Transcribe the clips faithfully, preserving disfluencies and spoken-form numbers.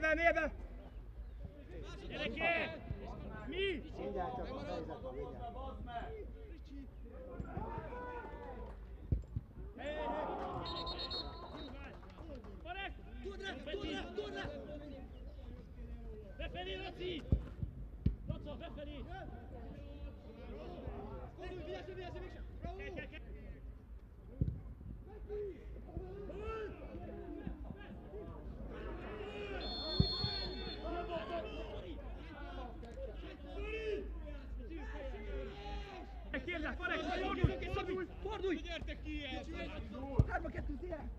Mélybe, mélybe! Gyerekek! Mi? Mindjárt csak a helyzet van, mindjárt. Hé, hé! Marek! Tudd rá, tudd rá, tudd rá! Befelé, Laci! Laca, befelé! Fordulj, vigyázz, vigyázz, mégsem! Bravo! Kérlek, Marek, Fordulj, fordulj, fordulj! Gyertek ki el! Hárma, kettő, tényleg!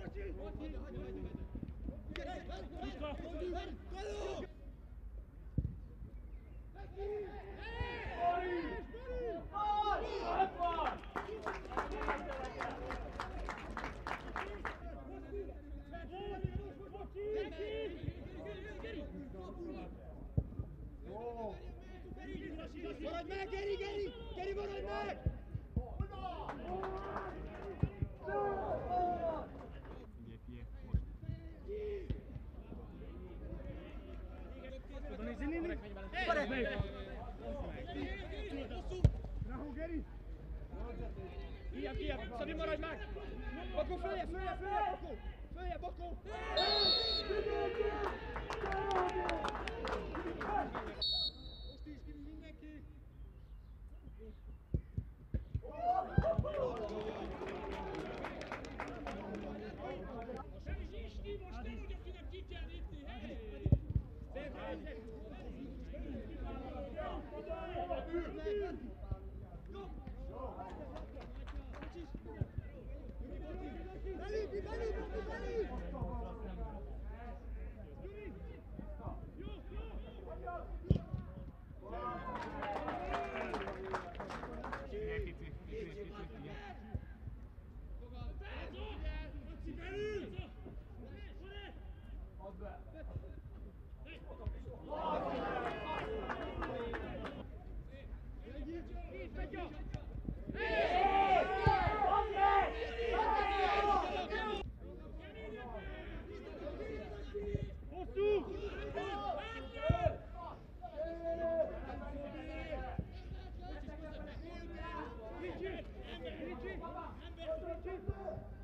Maradj meg, Geri, Geri! Geri, maradj meg! Marek! Bravo, Geri! Kijebb, kijebb! Szabi, maradj meg! Bakó, följebb, följebb, följebb, Bakó! Följebb, Bakó! Most is ki mindenki! Most nem úgy, akinek ki kell nyitni, hely! Szép helyzet! Belé, belé, belé! Ember!